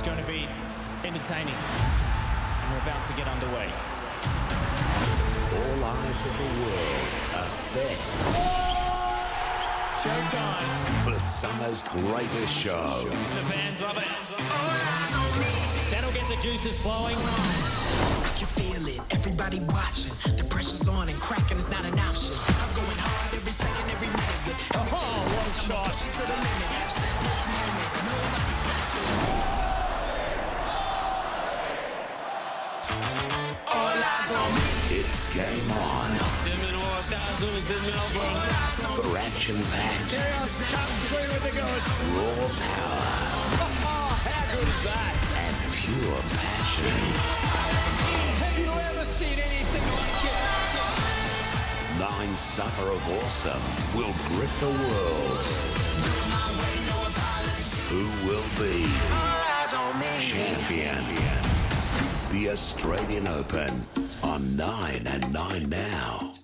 going to be entertaining. And we're about to get underway. All eyes of the world are set. Showtime. For summer's greatest show. The fans love it. That'll get the juices flowing. I can feel it, everybody watching. The pressure's on and cracking is not an option. I'm going hard every second, every minute. With what a shot. push it to the limit. Step this moment, nobody's stopping. All eyes on me. It's game on. For action-packed, raw power, How good is that? and pure passion. Have you ever seen anything like it? 9 summer of awesome will grip the world. Who will be champion? The Australian Open on 9 and 9 now.